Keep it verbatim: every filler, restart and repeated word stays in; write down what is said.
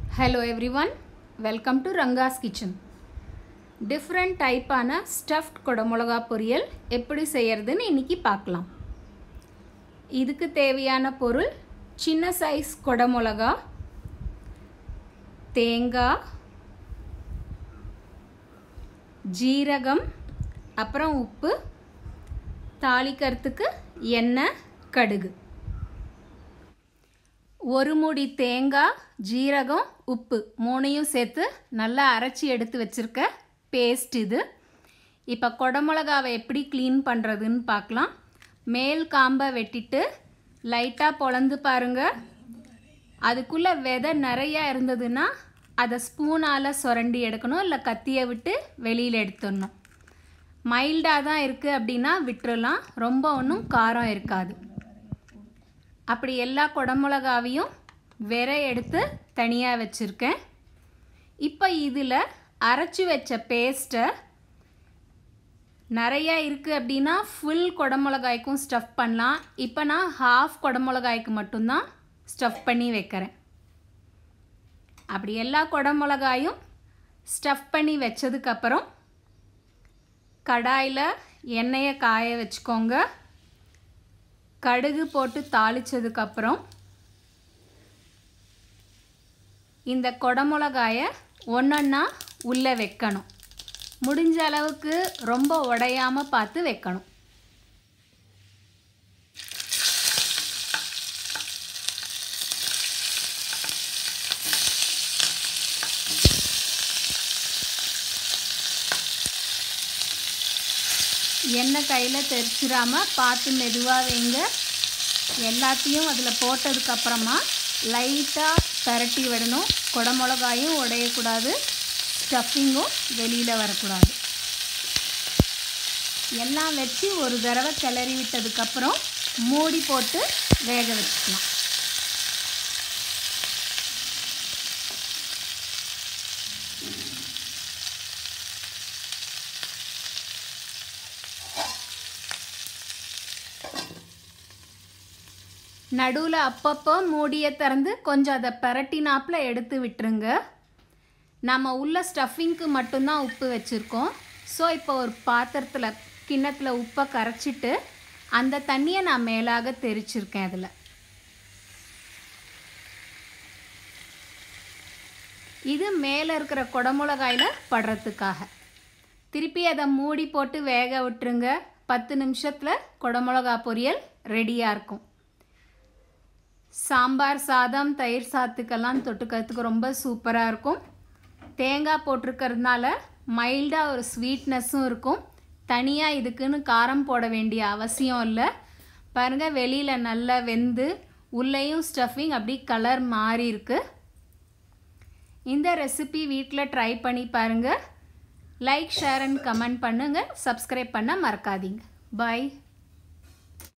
Hello everyone, welcome to Ranga's Kitchen. Different type ஆன stuffed கொடமிளகா பொரியல் எப்படி செய்யறதுன்னு இன்னைக்கு பார்க்கலாம். இதுக்கு தேவையான பொருள் சின்ன சைஸ் கொடமிளகா, தேங்காய், ஜீரகம், அப்புறம் உப்பு, தாளிக்கிறதுக்கு எண்ணெய், கடுகு. ஒரு மூடி தேங்காய், ஜீரகம், உப்பு மூணையும் சேர்த்து நல்லா அரைச்சி எடுத்து வச்சிருக்க பேஸ்ட் இது. இப்போ கொடமிளகாவை எப்படி க்ளீன் பண்ணுறதுன்னு பார்க்கலாம். மேல் காம்பை வெட்டிட்டு லைட்டாக பொளந்து பாருங்கள். அதுக்குள்ளே விதை நிறையா இருந்ததுன்னா அதை ஸ்பூனால் சுரண்டி எடுக்கணும், இல்லை கத்தியை விட்டு வெளியில் எடுத்துடணும். மைல்டாக தான் இருக்குது அப்படின்னா விட்டுறலாம், ரொம்ப ஒன்றும் காரம் இருக்காது. அப்படி எல்லா கொடமிளகாவையும் வெற எடுத்து தனியாக வச்சுருக்கேன். இப்போ இதில் அரைச்சி வச்ச பேஸ்ட்டை நிறையா இருக்குது அப்படின்னா ஃபுல் கொடமிளகாய்க்கும் ஸ்டஃப் பண்ணலாம். இப்போ நான் ஹாஃப் கொடமிளகாய்க்கு மட்டும்தான் ஸ்டஃப் பண்ணி வைக்கிறேன். அப்படி எல்லா கொடமிளகாயும் ஸ்டஃப் பண்ணி வச்சதுக்கப்புறம் கடாயில் எண்ணெயை காய வச்சுக்கோங்க. கடுகு போட்டு தாளிச்சதுக்கப்புறம் இந்த கொடமிளகாயை ஒன்றொன்னா உள்ளே வைக்கணும். முடிஞ்ச அளவுக்கு ரொம்ப உடையாமல் பார்த்து வைக்கணும். எண்ணெய் கையில் தெரிச்சிடாமல் பார்த்து மெதுவாக வைங்க. எல்லாத்தையும் அதில் போட்டதுக்கப்புறமா லைட்டாக பரட்டி விடணும். கொடமிளகாயும் உடையக்கூடாது, ஸ்டஃபிங்கும் வெளியில் வரக்கூடாது. எல்லாம் வச்சு ஒரு தடவை கிளறி விட்டதுக்கப்புறம் மூடி போட்டு வேக வச்சுக்கலாம். நடுவில் அப்பப்போ மூடியை திறந்து கொஞ்சம் அதை பரட்டினாப்பில் எடுத்து விட்டுருங்க. நம்ம உள்ள ஸ்டஃபிங்க்கு மட்டும்தான் உப்பு வச்சுருக்கோம். ஸோ இப்போ ஒரு பாத்திரத்தில் கிண்ணத்தில் உப்பை கரைச்சிட்டு அந்த தண்ணியை நான் மேலாக தெரிச்சிருக்கேன். அதில் இது மேலே இருக்கிற கொடமிளகாயில் படுறதுக்காக. திருப்பி அதை மூடி போட்டு வேக விட்டுருங்க. பத்து நிமிஷத்தில் கொடமிளகா பொரியல் ரெடியாக இருக்கும். சாம்பார் சாதம், தயிர் சாதத்துக்கெல்லாம் தொட்டுக்கிறதுக்கு ரொம்ப சூப்பராக இருக்கும். தேங்காய் போட்டிருக்கிறதுனால மைல்டாக ஒரு ஸ்வீட்னஸும் இருக்கும். தனியாக இதுக்குன்னு காரம் போட வேண்டிய அவசியம் இல்லை. பாருங்கள், வெளியில் நல்லா வெந்து உள்ளேயும் ஸ்டஃபிங் அப்படி கலர் மாறி இருக்கு. இந்த ரெசிபி வீட்டில் ட்ரை பண்ணி பாருங்கள். லைக், ஷேர் அண்ட் கமெண்ட் பண்ணுங்கள். சப்ஸ்கிரைப் பண்ண மறக்காதீங்க. பாய்.